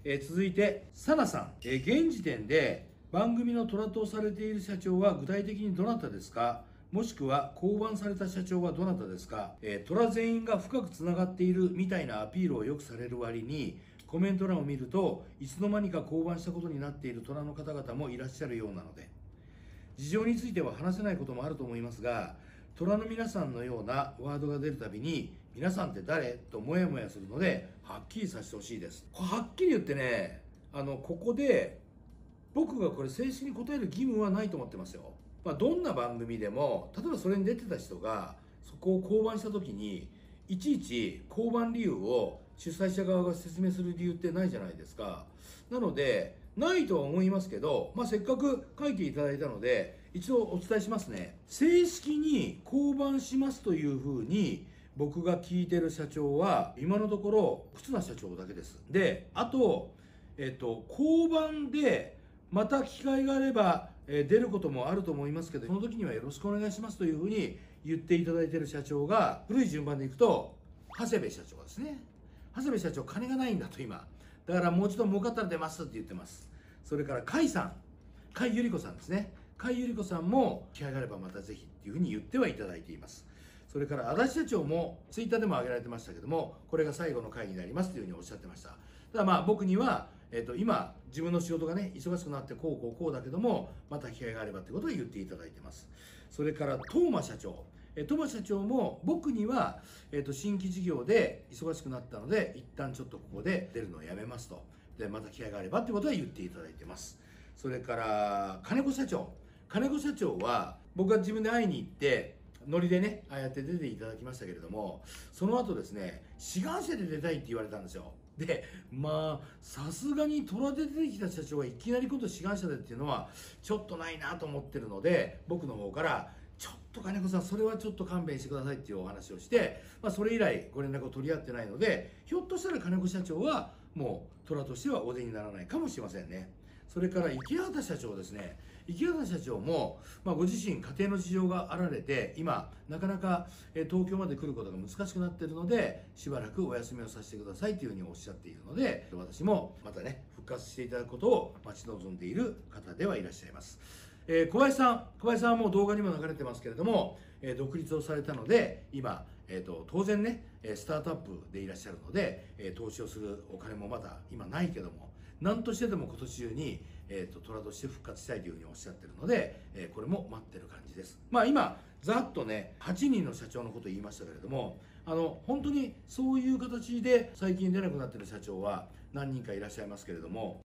続いてサナさん、現時点で番組の虎とされている社長は具体的にどなたですか、もしくは降板された社長はどなたですか。虎全員が深くつながっているみたいなアピールをよくされる割に、コメント欄を見るといつの間にか降板したことになっている虎の方々もいらっしゃるようなので、事情については話せないこともあると思いますが、虎の皆さんのようなワードが出るたびに、皆さんって誰とモヤモヤするので、はっきりさせてほしいです。はっきり言ってね、ここで僕がこれ正式に答える義務はないと思ってますよ。どんな番組でも、例えばそれに出てた人がそこを降板した時に、いちいち降板理由を主催者側が説明する理由ってないじゃないですか。なのでないとは思いますけど、せっかく書いていただいたので一度お伝えしますね。正式に降板しますというふうに僕が聞いてる社長は今のところ忽那社長だけです。で、あと降板でまた機会があれば出ることもあると思いますけど、その時にはよろしくお願いしますというふうに言っていただいている社長が、古い順番でいくと長谷部社長ですね。長谷部社長、金がないんだと今。だからもう一度儲かったら出ますって言ってます。それから甲斐さん、甲斐由里子さんですね。甲斐由里子さんも機会があればまたぜひっていうふうに言ってはいただいています。それから足立社長もツイッターでも挙げられてましたけども、これが最後の会になりますというふうにおっしゃってました。ただ僕には、今自分の仕事がね忙しくなってこうだけども、また機会があればということを言っていただいてます。それから東間社長、東間社長も僕には、新規事業で忙しくなったので一旦ちょっとここで出るのをやめますと、でまた機会があればということは言っていただいてます。それから金子社長、金子社長は僕が自分で会いに行ってノリでねああやって出ていただきましたけれども、その後ですね、志願者で出たいって言われたんですよ。でさすがに虎で出てきた社長がいきなり今度志願者でっていうのはちょっとないなと思ってるので、僕の方からちょっと金子さんそれはちょっと勘弁してくださいっていうお話をして、それ以来ご連絡を取り合ってないので、ひょっとしたら金子社長はもう虎としてはお出にならないかもしれませんね。それから池畑社長ですね。池畑社長も、ご自身家庭の事情があられて今なかなか東京まで来ることが難しくなっているので、しばらくお休みをさせてくださいというふうにおっしゃっているので、私もまたね復活していただくことを待ち望んでいる方ではいらっしゃいます。小林さんはもう動画にも流れてますけれども、独立をされたので今、当然ねスタートアップでいらっしゃるので、投資をするお金もまだ今ないけども、何としてでも今年中に、虎として復活したいというふうにおっしゃってるので、これも待ってる感じです。今ざっとね8人の社長のことを言いましたけれども、本当にそういう形で最近出なくなってる社長は何人かいらっしゃいますけれども、